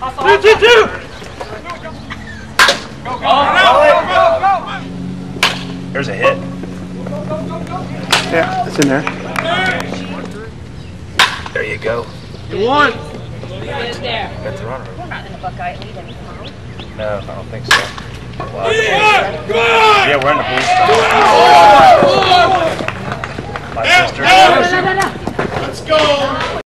Two. There's a hit. Yeah, it's in there. There you go. You won. That's the runner. We're not in the Buckeye lead anymore. No, I don't think so. Well, yeah, we're in the Bulls. My sister. Let's go.